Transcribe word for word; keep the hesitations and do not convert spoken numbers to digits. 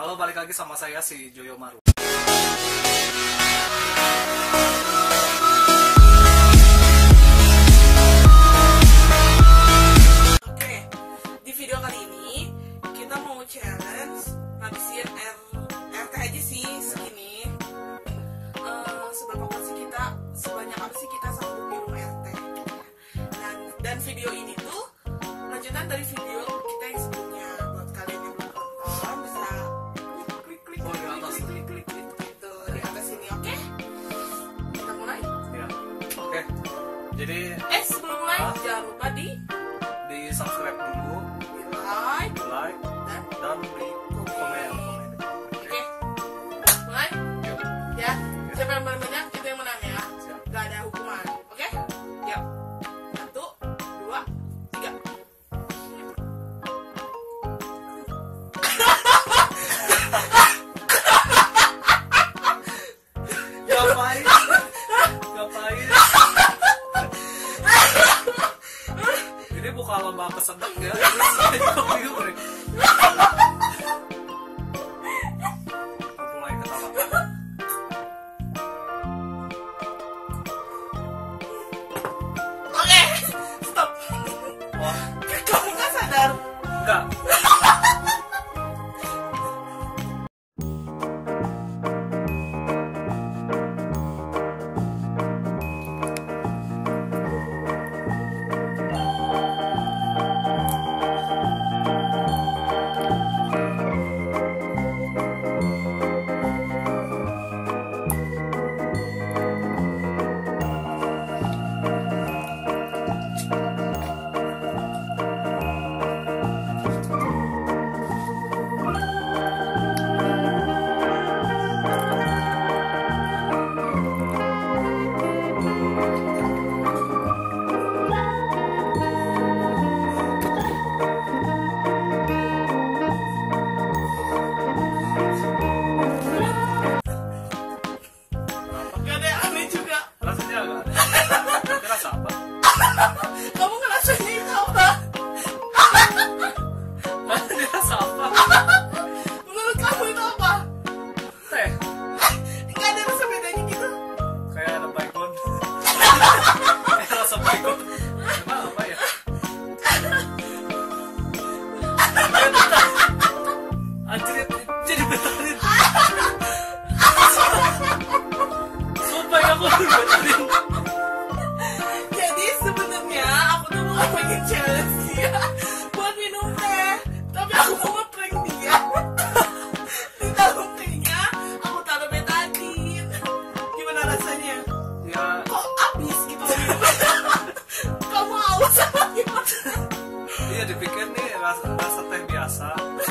Halo, balik lagi sama saya si Joyo Maru. Oke, di video kali ini kita mau challenge ngabisin R, RT aja sih segini. Uh, seberapa kuat sih kita, sebanyak apa sih kita sanggup minum R T? Dan, dan video ini tuh lanjutan dari video kita yang sebelumnya. Buat kalian yang belum nonton bisa klik klik Oh, klik di atas. klik klik klik klik gitu di atas ini. Oke, kita mulai. Ya. Oke. Jadi Eh sebelum mulai Hah? jangan lupa di di subscribe dulu, di like di like, dan dan di komen. oke, mulai. Yuk. Ya, siapa yang paling banyak itu yang menang ya. Siap. Gak ada hukuman. Oke? Yuk. Satu, dua, tiga. Ngapain? Ngapain? Ini bukan lomba kesedek ya. Ini bingung nih. Mulai ketawa. Oke, stop. Wah, Kamu gak sadar? enggak. Gak ada yang aneh juga. Rasanya agak aneh. Ini rasa apa? Kamu ngerasain itu apa? Ini rasa apa? Menurut kamu itu apa? Teh. Gak ada rasa bedanya gitu. Kayak ada baygon. Kayak rasa baygon. Emang apa ya? Anjir, jadi betarin. Sumpah ya, aku betarin. Jadi sebenarnya aku tuh bukan pengen challenge dia buat minum teh, tapi aku mau nge-prank dia. Di dalam tehnya aku taruh betadine. Gimana rasanya? Ya, Kok abis gitu minum? Kamu haus apa gimana? iya dipikir nih rasa, rasa teh biasa.